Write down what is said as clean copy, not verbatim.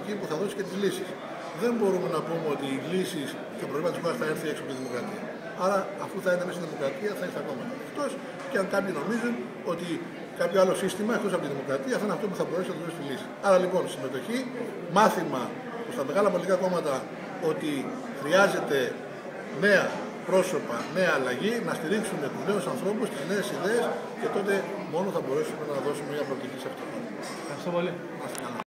πολιτική που θα δώσει και τις λύσεις. Δεν μπορούμε να πούμε ότι οι λύσεις και το πρόβλημα της χώρας θα έρθει έξω από τη δημοκρατία. Άρα, αφού θα είναι μέσα στη δημοκρατία, θα είναι ακόμα εκτός. Και αν κάποιοι νομίζουν ότι κάποιο άλλο σύστημα εκτός από τη δημοκρατία θα είναι αυτό που θα μπορέσει να δώσει τη λύση. Άρα λοιπόν, συμμετοχή, μάθημα στα μεγάλα πολιτικά κόμματα ότι χρειάζεται νέα πρόσωπα, νέα αλλαγή, να στηρίξουμε τους νέους ανθρώπους, τις νέες ιδέες και τότε μόνο θα μπορέσουμε να δώσουμε μια προοπτική σε αυτό. Ευχαριστώ πολύ.